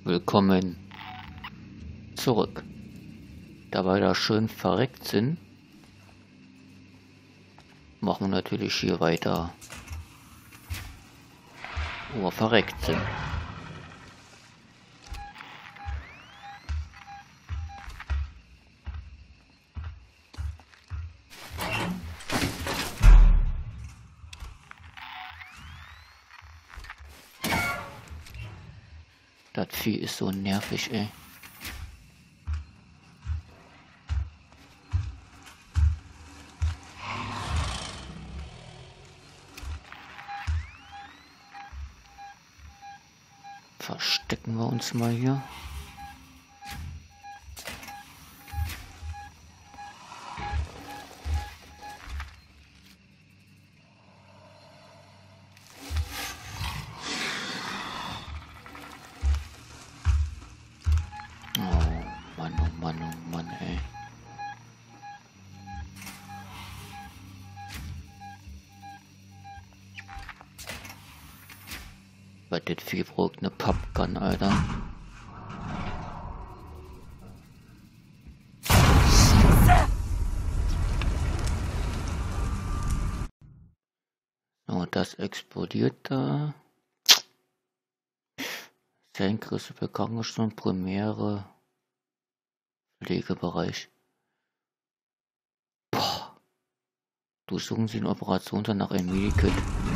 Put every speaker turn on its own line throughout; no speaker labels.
Willkommen zurück. Da wir da schön verreckt sind, machen wir natürlich hier weiter, wo wir verreckt sind. Das Vieh ist so nervig, ey. Verstecken wir uns mal hier. Oh Mann, ey. Weil das Vieh braucht eine Pappgun, Alter. So, das explodiert da. Senkrisse für Krankenstunden, primäre Pflegebereich. Boah. Durchsuchen Sie den Operationssaal nach einem Medikit.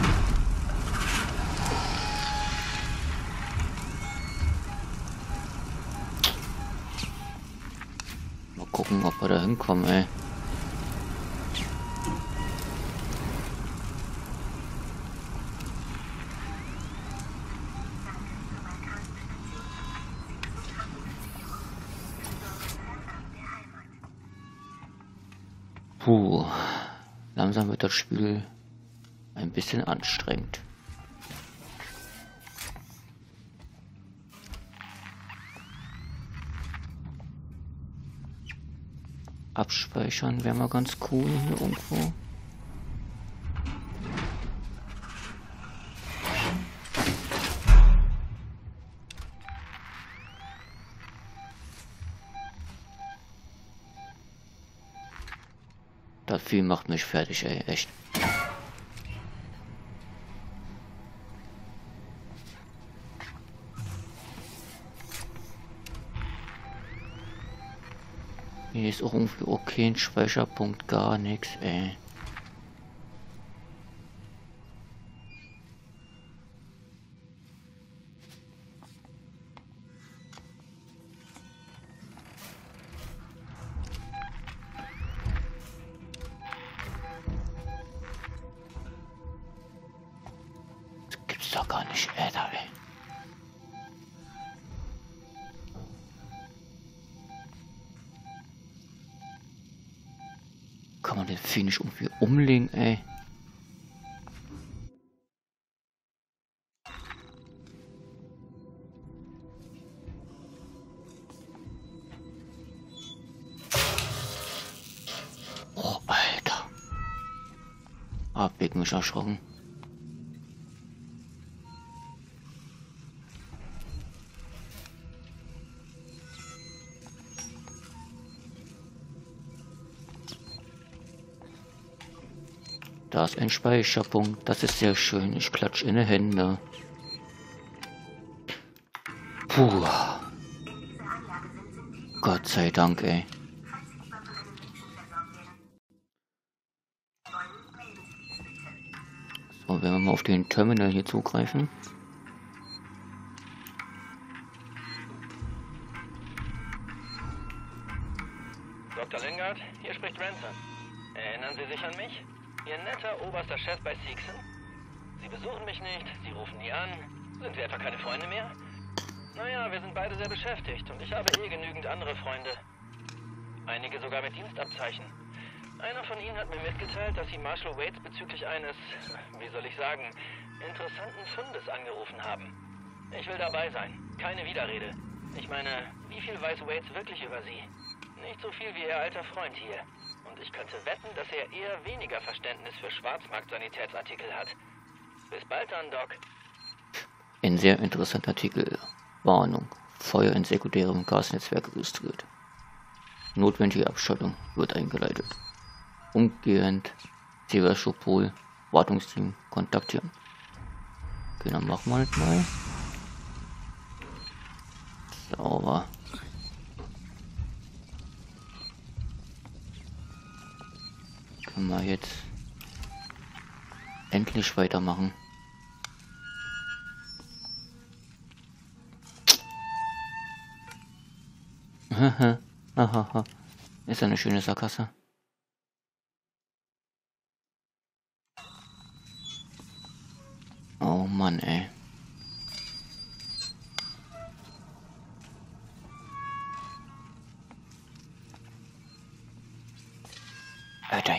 Mal gucken, ob wir da hinkommen, ey. Puh, langsam wird das Spiel ein bisschen anstrengend. Abspeichern wäre mal ganz cool hier irgendwo. Das Vieh macht mich fertig, ey, echt. Hier ist auch irgendwie okay, ein Speicherpunkt, gar nichts, ey. Das gibt's doch gar nicht, Alter, ey. Kann man den Vieh nicht irgendwie umlegen, ey? Oh, Alter. Hab ich mich erschrocken. Da ist ein Speicherpunkt, das ist sehr schön. Ich klatsche in die Hände. Puh. Gott sei Dank, ey. So, wenn wir mal auf den Terminal hier zugreifen.
Dr. Lingard, hier spricht Ransom. Erinnern Sie sich an mich? Ihr netter oberster Chef bei Seegson? Sie besuchen mich nicht, Sie rufen nie an. Sind wir etwa keine Freunde mehr? Naja, wir sind beide sehr beschäftigt und ich habe genügend andere Freunde. Einige sogar mit Dienstabzeichen. Einer von ihnen hat mir mitgeteilt, dass Sie Marshall Waits bezüglich eines, wie soll ich sagen, interessanten Fundes angerufen haben. Ich will dabei sein. Keine Widerrede. Ich meine, wie viel weiß Waits wirklich über Sie? Nicht so viel wie Ihr alter Freund hier. Und ich könnte wetten, dass er eher weniger Verständnis für Schwarzmarkt-Sanitätsartikel hat. Bis bald dann, Doc.
Ein sehr interessanter Artikel. Warnung. Feuer in sekundärem Gasnetzwerk registriert. Notwendige Abschottung wird eingeleitet. Umgehend Sevastopol Wartungsteam kontaktieren. Okay, dann machen wir das mal. Sauber. Können wir jetzt endlich weitermachen. Haha. Ist eine schöne Sackgasse. Oh Mann, ey. Alter,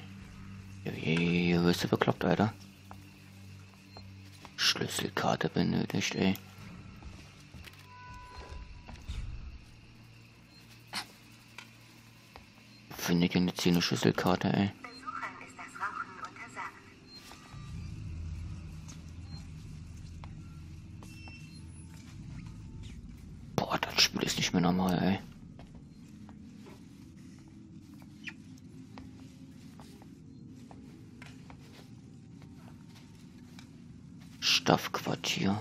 hier wirst du bekloppt, Alter. Schlüsselkarte benötigt, ey. Finde ich denn jetzt hier eine Schlüsselkarte, ey?
Besuchern ist das Rauchen untersagt.
Boah, das Spiel ist nicht mehr normal, ey. Staffquartier.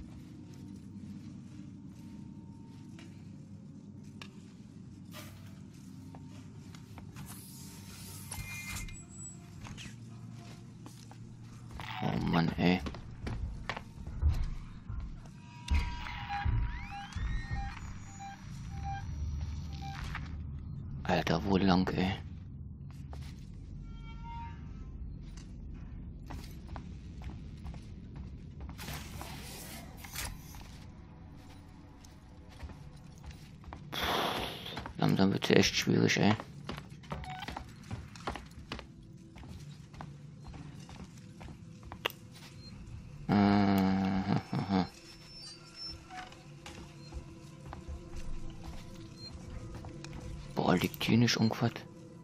Oh Mann, ey. Alter, wo lang, ey? Langsam wird es echt schwierig, ey. Boah, liegt hier nicht irgendwas?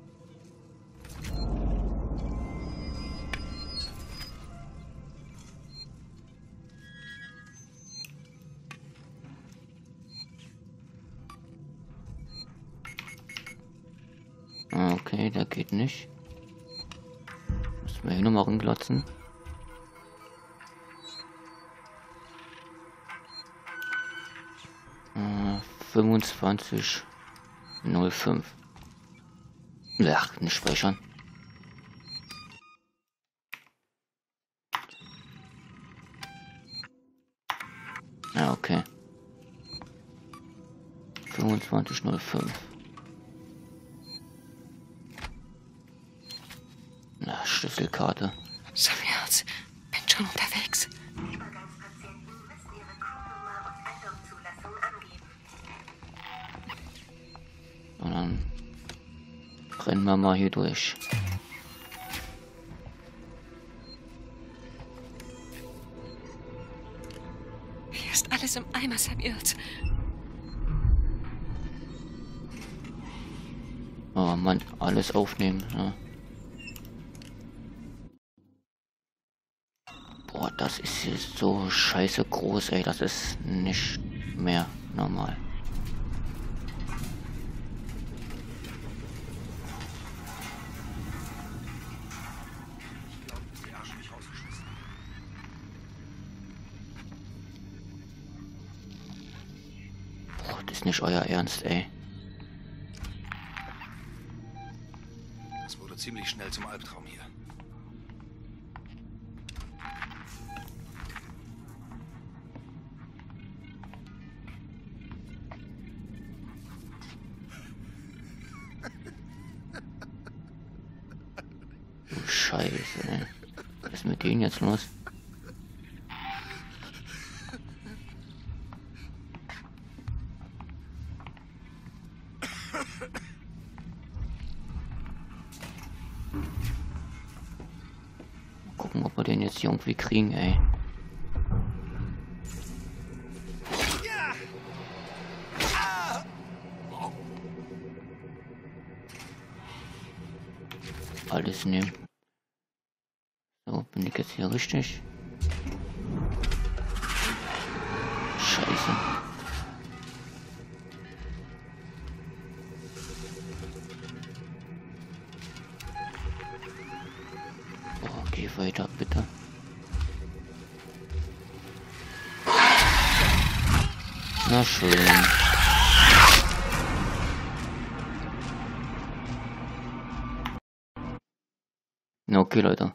Okay, der geht nicht. Müssen wir hier nochmal rumglotzen. Äh, 25:05. Ach, nicht speichern. Ja, okay. 25:05. Na, Schlüsselkarte.
Samuels, bin schon unterwegs.
Übergangspatienten müssen ihre Crewnummer und Andockzulassung angeben.
Und dann rennen wir mal hier durch.
Hier ist alles im Eimer, Samuels.
Oh Mann, alles aufnehmen. Ja. Boah, das ist hier so scheiße groß, ey. Das ist nicht mehr normal. Boah, das ist nicht euer Ernst, ey.
Es wurde ziemlich schnell zum Albtraum hier.
Du Scheiße, ey. Was ist mit denen jetzt los? Gucken, ob wir den jetzt hier irgendwie kriegen, ey. Alles nehmen. So, bin ich jetzt hier richtig? Scheiße. Geh weiter, bitte. Na schön. Na okay, Leute.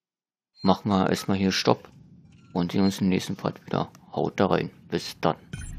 Machen wir erstmal hier Stopp und sehen uns im nächsten Part wieder. Haut da rein. Bis dann.